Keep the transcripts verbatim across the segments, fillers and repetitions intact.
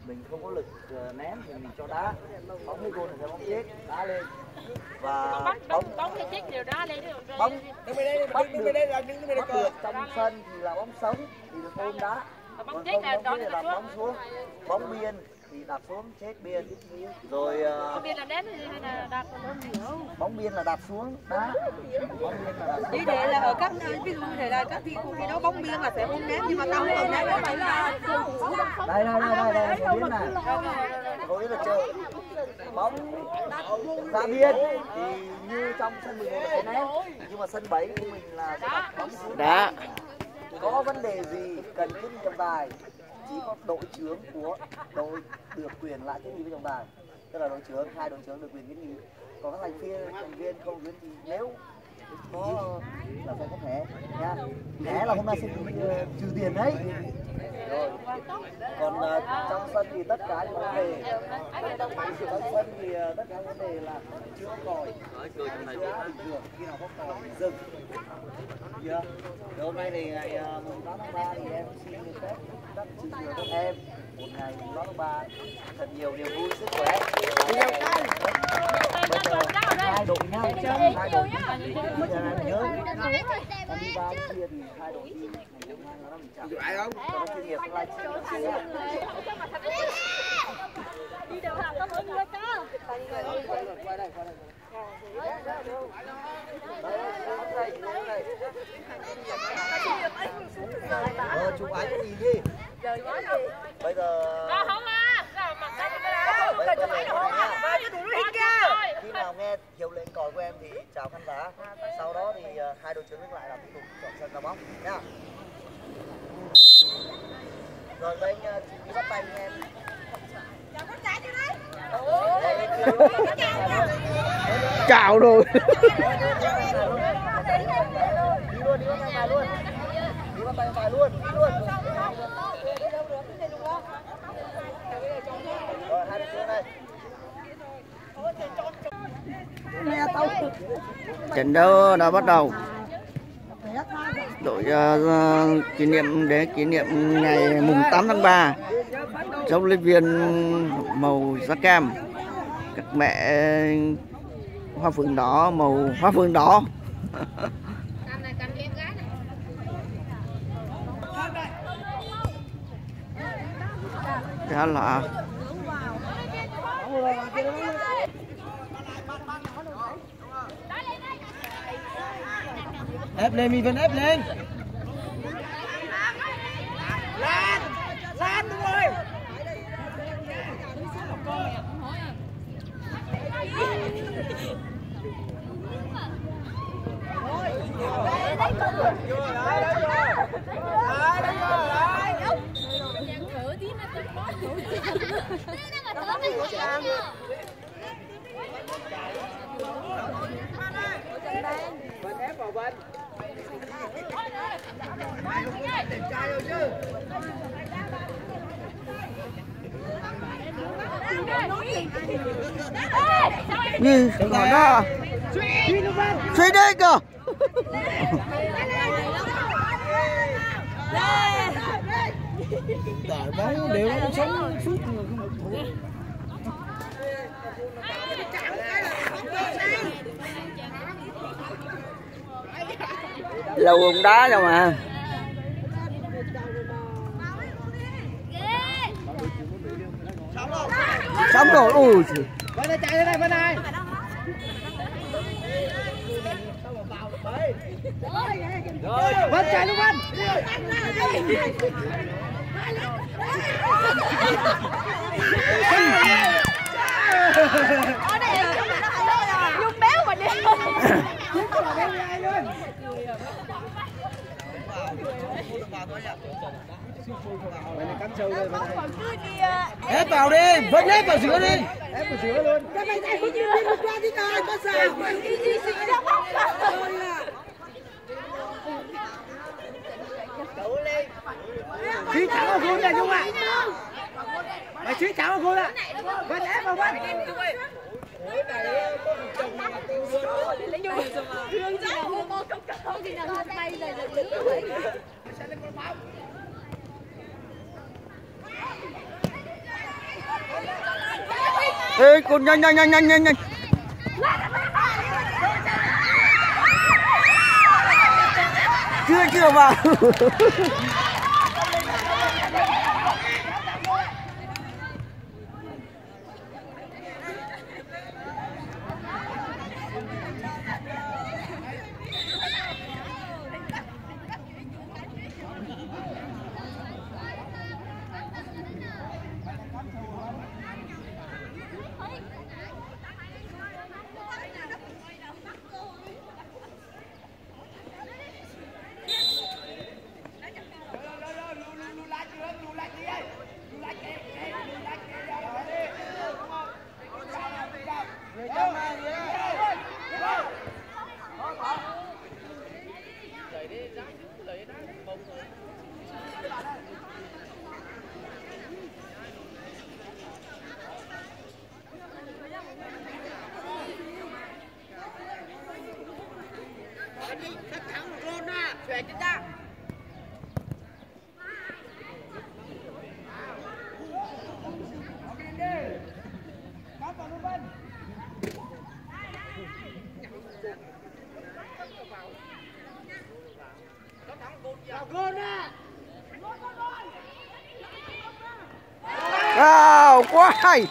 mình không có lực uh, ném thì mình cho đá, bóng lấy gôn thì bóng chết đá lên và bóng bóng bóng thì chết đều đá lên bóng bắt được, bắt được trong sân thì là bóng sống thì được ôm đá, bóng chết là đó là đặt bóng xuống, bóng biên thì đặt xuống chết biên rồi uh, biên là ném hay là đặt bóng biên là đặt xuống đá, bóng biên là đặt như thế là ở các ví dụ thế là các khi khi đó bóng biên là sẽ không ném nhưng mà tao không còn ném nữa phải là đây đây đây đây đây biên này có nghĩa là chơi bóng ra biên thì như trong sân mười một là phải ném nhưng mà sân bảy của mình là sẽ đặt bóng xuống đá. Có vấn đề gì cần thiết trọng tài chỉ có đội trưởng của đội được quyền lại kiến nghị với trọng tài, tức là đội trưởng hai đội trưởng được quyền kiến nghị, còn các thành viên thành viên không kiến nghị nếu có là phải có thẻ nha, thẻ là hôm nay sẽ trừ tiền đấy rồi. Còn uh, trong sân thì tất cả những vấn đề trong sân thì uh, tất cả những vấn đề là chưa có còi, chưa bình thường, khi nào có còi thì dừng chưa. Rồi hôm nay thì ngày uh, mùng tám tháng ba thì em xin được phép các chị và các em một ngày mùng tám tháng ba thật nhiều niềm vui sức khỏe. Bây giờ hai đội nhau chơi, hai đội bây giờ em nhớ em đi ba kia thì hai đội thì ngày hôm nay nó mình chạm ai không nó chuyên nghiệp like đi đầu hàng có mỗi người cho quay đây quay đây ờ chụp ảnh cái gì đi bây giờ không à mặt đây bây giờ khi nào nghe hiệu lệnh còi của em thì chào khán giả, sau đó thì uh, hai đội trưởng lại làm tiếp tục chọn sân đá bóng nha. Rồi bên uh, chị đi bắt tay với em. Chào rồi. Đi luôn, đi bắt tay luôn. Đi bắt tay bài luôn, đi luôn. Rồi hai đội trưởng đây. Trận đấu đã bắt đầu. Đội uh, kỷ niệm để kỷ niệm ngày mùng tám tháng ba. Dấu lên viên màu da cam. Các mẹ hoa phượng đỏ màu hoa phượng đỏ. Khá là ép lên mình vẫn ép lên. Lan Lan đúng rồi. như còn đó suy đi cơ. Đợi bóng đều nó sống suốt người không được. Lâu bóng đá đâu mà. Xong rồi, ui. Bên này chạy lên đây, bên này. Rồi, bên chạy luôn bên. ở đây là nhung béo mà đi. Ép vào đi, vẫn ép vào giữa đi. Ép vào giữa luôn. Cái này này không đi một qua đi coi có sao. Đi đi xì ra bóng. Chí thẳng vào gôn này Dung ạ. Mày chí thẳng vào gôn ạ. Vẫn ép vào vẫn. Hướng dẫn mua mua cốc cốc thì nào lên tay rồi là đứng rồi. Ê, con nhanh nhanh nhanh nhanh nhanh nhanh. Chưa chưa vào. Wow, quá hay.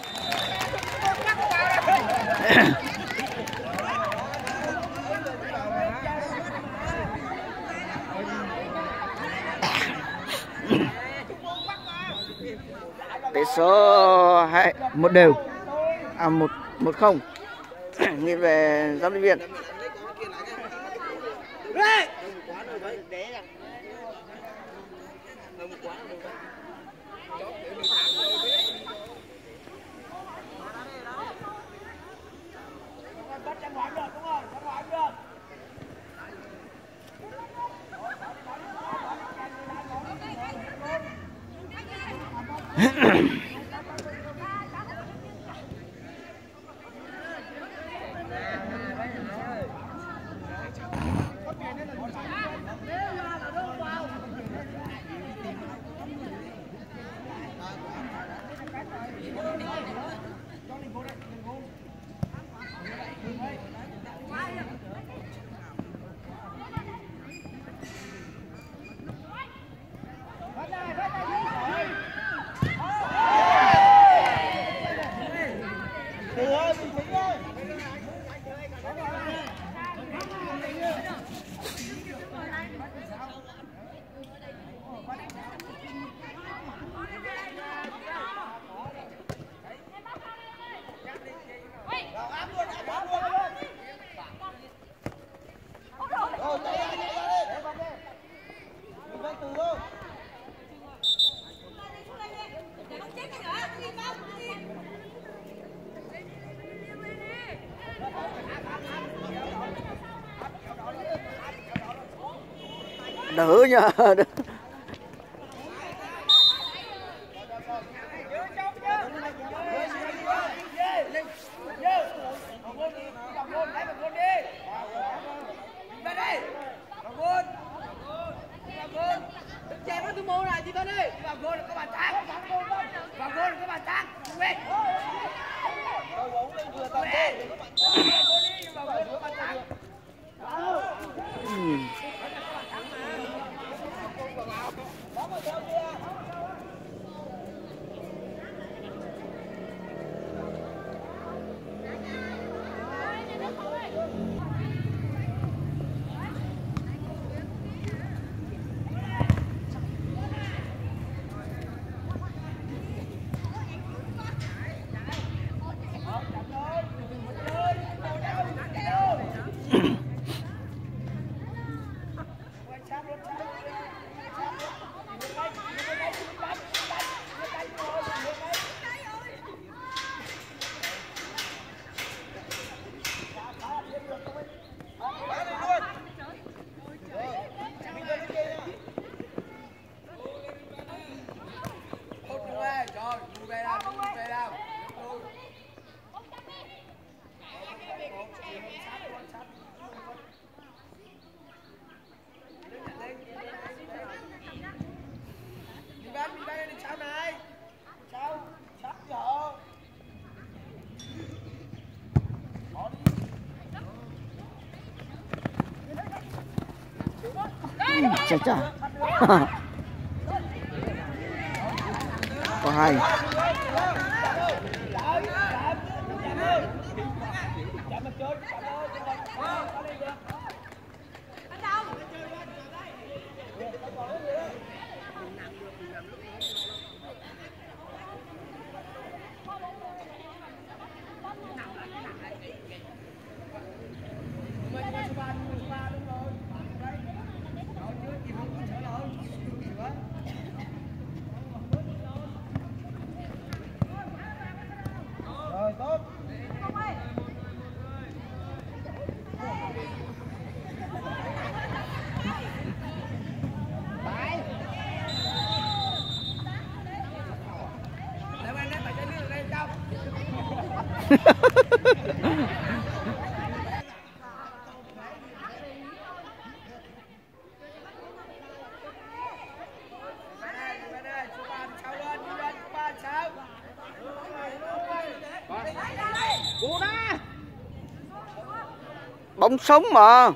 Tỷ số hai một đều, à một một không nghiêng về giám thị viên. Đỡ nha. Chà chà. Có hay. Rồi tốt. Bóng sống mà.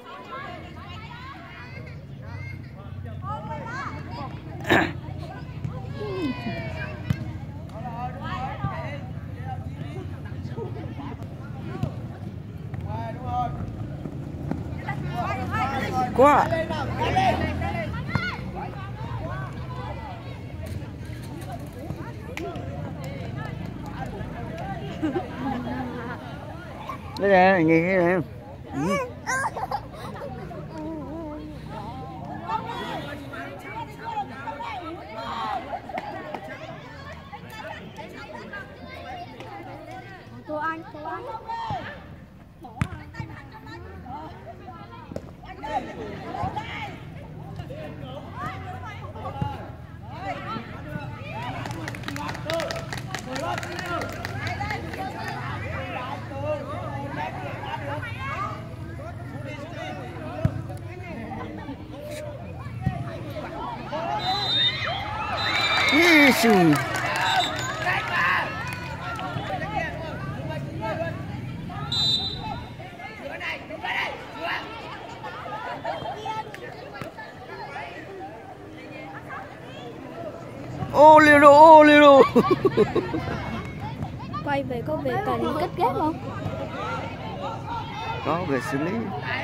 Quá. Đây nè, nhìn cái này. Ừ. Tô Anh, Tô Anh. Ixi. Ô liều đồ, ô liều đồ. Quay về có về cần cất ghép không? Có về xử lý.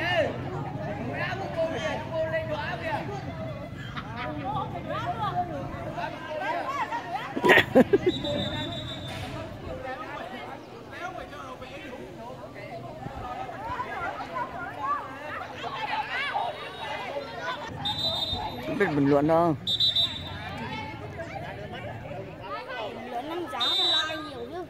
Không biết bình luận đâu. Luận năm giá like nhiều chứ.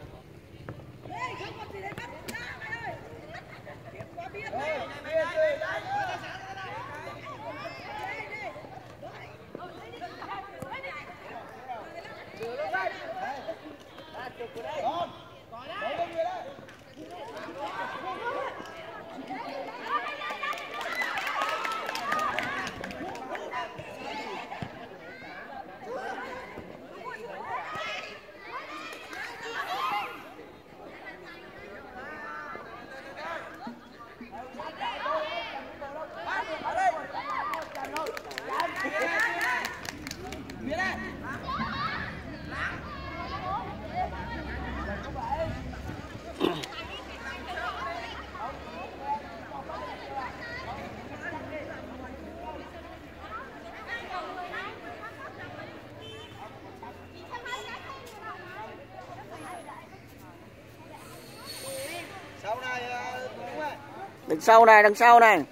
Đằng sau này, đằng sau này.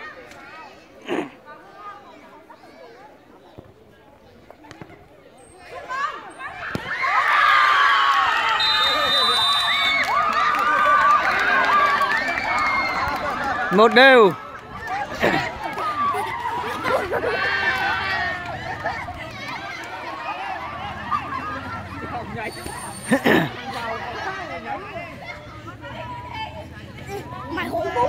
Một đều. Mày hổ bố.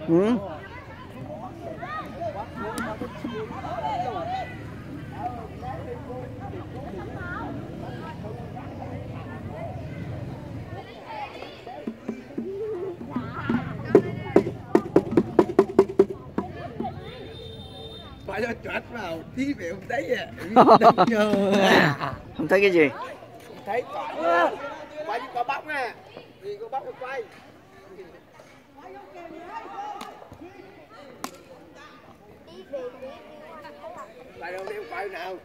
Ừ. Phải cho chuột vào tí về không thấy à. Không thấy cái gì? Không thấy quả. Quay như có bóng nè. Thì có bóng quay. Lại đâu đeo quay nào.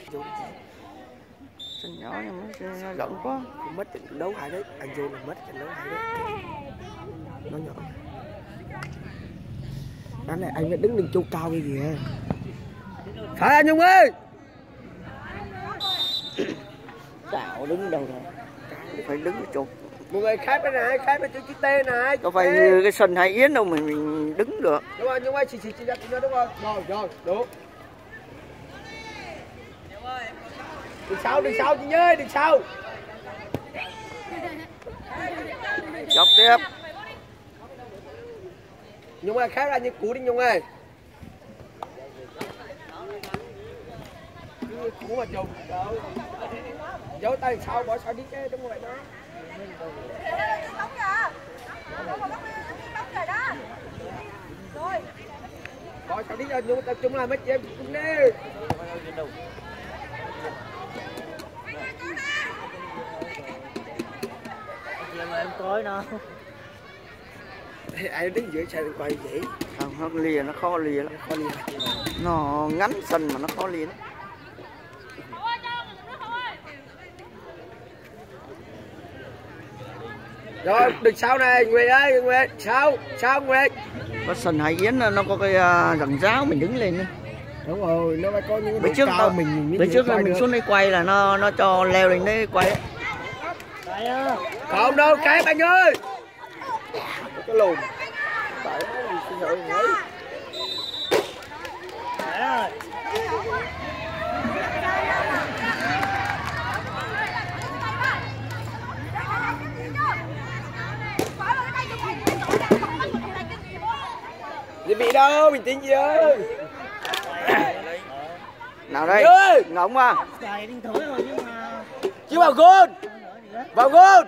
Sân nhỏ nhưng mà nó rộng quá. Mất trận đấu hay đấy. Anh Dô là mất trận đấu hay đấy. Nó nhỏ. Đó này anh phải đứng đằng chỗ cao cái gì hả? Phải anh Nhung ơi. Đảo đứng đâu rồi? Phải đứng ở chỗ. Một người khác bên này, khác bên chỗ chữ T này. Có phải như cái sân Hải Yến đâu mình, mình đứng được. Đúng rồi, Nhung ơi, chỉ chỉ chỉ ra nó đúng không? Rồi, rồi, đúng. Đừng sau, đừng sau chị nhơi, đừng sau. Chọc tiếp. Nhung ơi, khác ra như cú đi Nhung ơi. Cú mà chồng. Giấu tay sau, bỏ sau đi chứ, đúng rồi đó. Bỏ sau đi cho Nhung tập trung là mấy chị em cũng đi. Em tối nó. Ai đứng giữa xe quay vậy? Không, nó lìa, nó khó lìa lắm. Khó lìa. Nó ngắn sân mà nó khó lìa lắm. Rồi, đừng sau này, Nguyệt ơi, Nguyệt, sau, sau Nguyệt. Có sân Hải Yến nó có cái rặng ráo mình đứng lên nữa. Đúng rồi, nó phải có những cái độ cao tao, mình bữa trước là mình xuống đây quay là nó nó cho leo lên đây quay. Không đâu, cái anh ơi. Cái lùn. Tại nó mình xin lỗi ấy. Gì bị đâu, bình tĩnh gì ơi. Nào đây, ngỗng à. Chứ vào gôn. Vào gôn.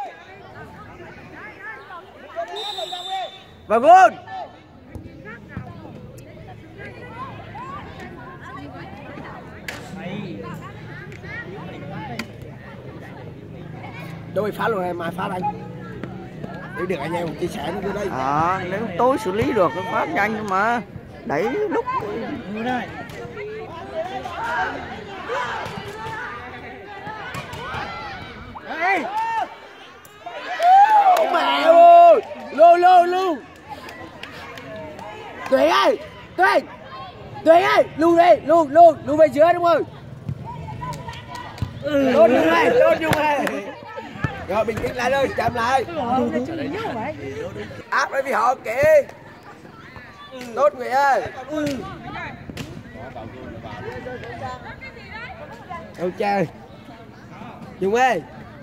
Vào gôn. Đâu phá luôn em, mai phá anh. Để được anh em chia sẻ nó vô đây. À, nếu tối xử lý được nó phát nhanh nhưng mà đẩy lúc Ê! Mẹ ơi! Luôn luôn luôn! Tùy ơi! Tùy! Tùy ơi! Luôn đi! Luôn luôn! Luôn về dưới đúng không? Luôn luôn ơi! Luôn luôn ơi! Rồi bình tĩnh lại thôi, chậm lại. Áp lại vì họ kìa. Tốt người ơi. Đâu chơi. Dung ơi.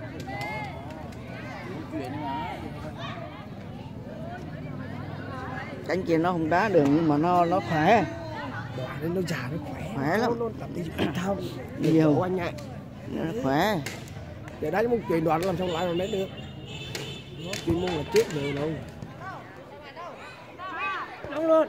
cánh kia nó không đá được nhưng mà nó nó khỏe. Nó già nó khỏe. Khỏe lắm. Nó tập thể dục thể thao nhiều. Anh nhạy. Nó khỏe. Để đá môn truyền đoàn làm xong lại rồi đấy được. Chuyên môn là chết rồi đâu. Đúng luôn.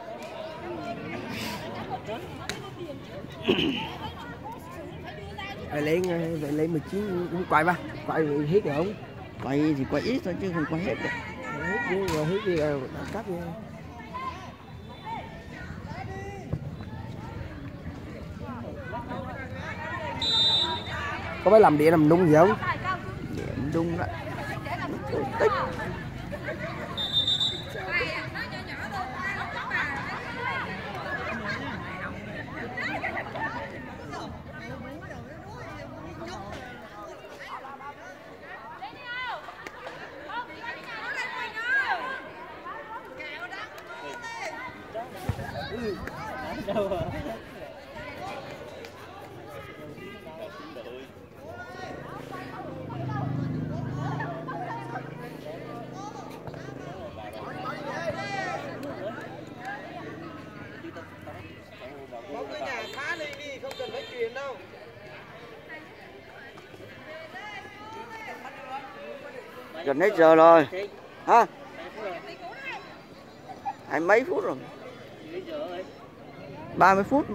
Phải lên phải lên mười chín cũng quay ba. Quay hết được không? Quay thì quay ít thôi chứ không quay hết được. Hết rồi hết đi rồi đã cắt nha. Có phải làm điện làm nung gì không? Điện đung đó. Tích. Gần hết giờ rồi. Hả? Hai mấy phút rồi. ba mươi phút mà.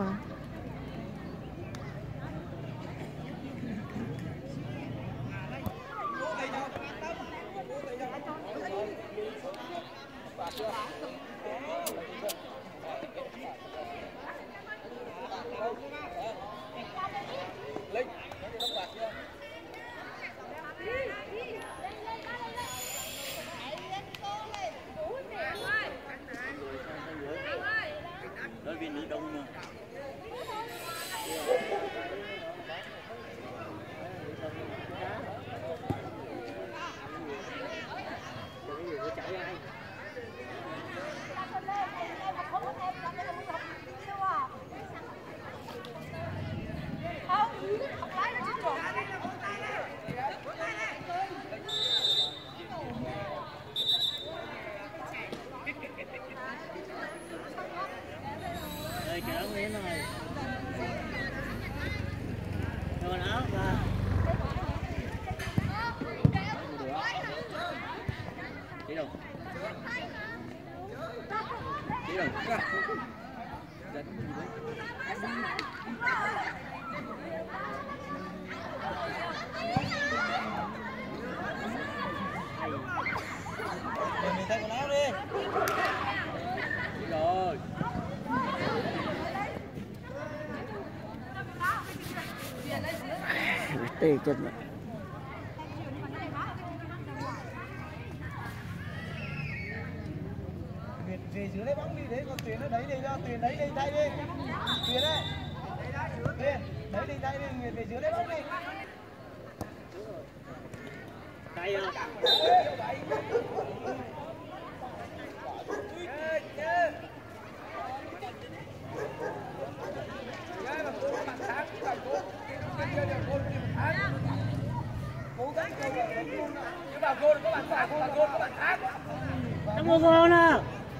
Đối viên nữ đông mà. Đây cái áo Nguyễn này. Rồi áo ra. Đi đâu? Đi đâu? Mình thay quần áo đi. Rồi. Tê chân rồi. Về dưới lấy bóng đi, đấy còn Tuyền nó đấy đi cho Tuyền đấy đi thay đi. Tuyền đấy. Tuyền, đấy đi thay đi, về dưới lấy bóng đi. Tay không? Năm mươi gol nè.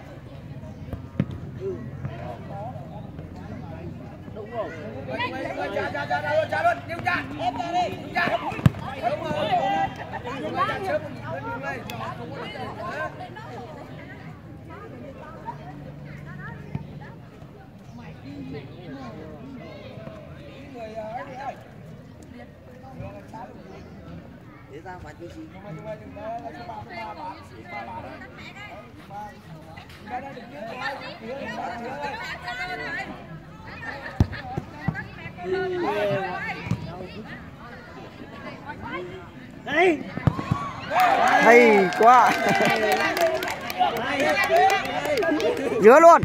Đúng rồi. Trả trả trả luôn, trả luôn, điêu trả. Ép ra đi, điêu trả. Đúng rồi. Điêu trả sớm một nhịp lên. Để ra ngoài tiêu chí. Đây. Hay quá. Giữa luôn.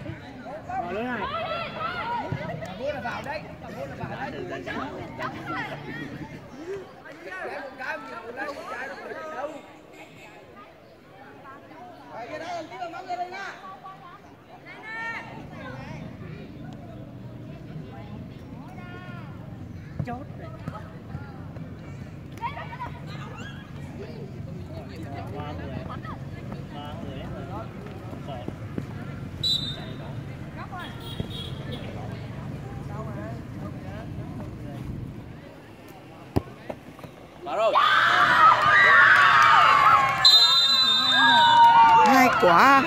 Chốt rồi. Ba người. Ba người rồi. Còn. Vào rồi. Hay quá.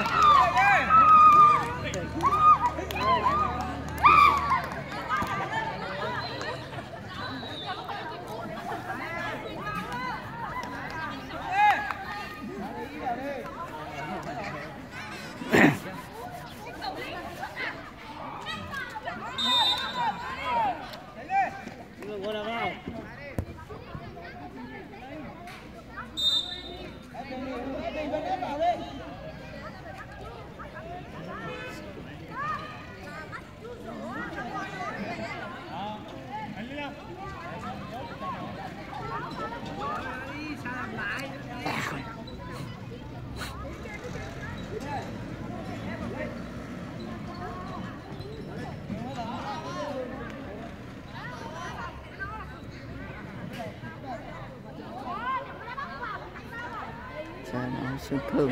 Cha nó sướng thơm.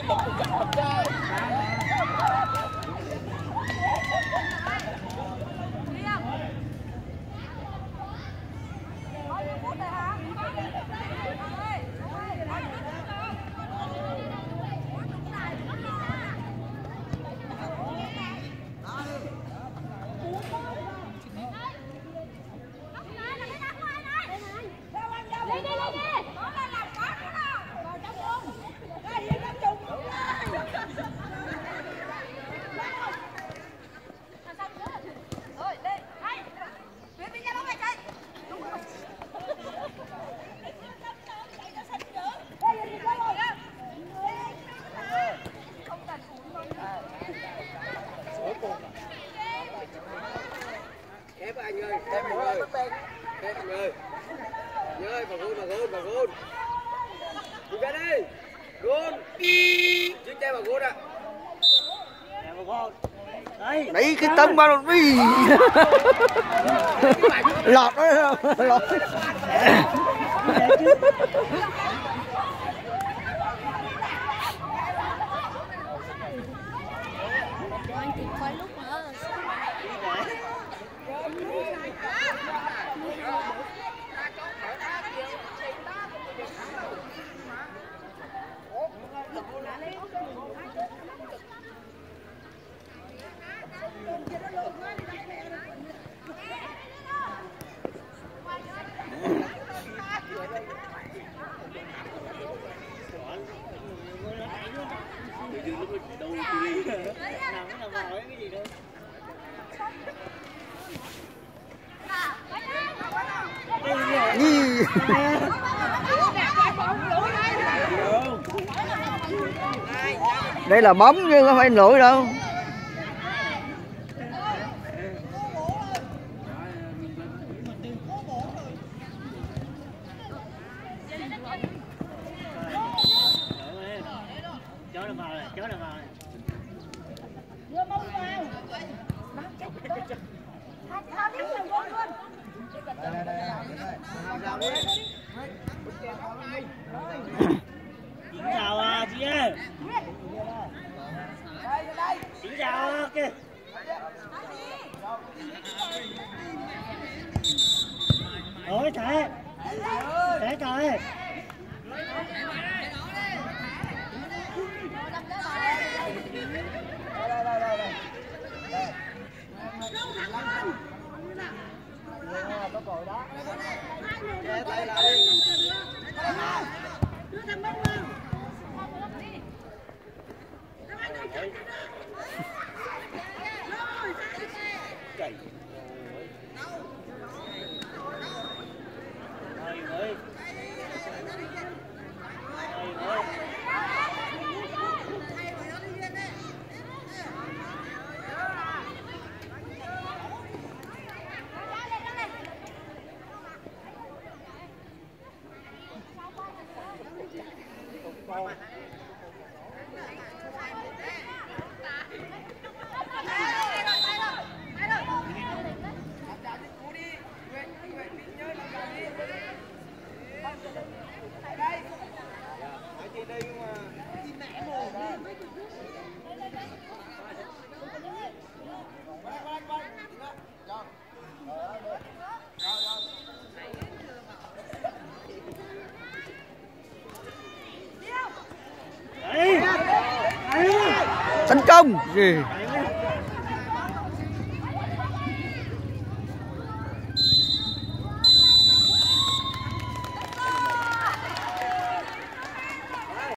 Ép anh ơi, ép anh ơi, ép anh ơi, anh ơi, vào gôn, vào gôn, vào gôn, đi ra đây, gôn, chiếc tay vào gôn ạ, vào gôn, đấy, đấy cái tấm bao đâu đi, lọt đó, lọt. Anh tìm quay lúc nữa. Nhi. Đây là bóng chứ không phải lỗi đâu. Xin chào à, chị ơi. Xin chào à, kìa. Ôi thế. Thế trời. Có còi đó. Cậy. Ơi ơi. Ơi ơi. Tấn công gì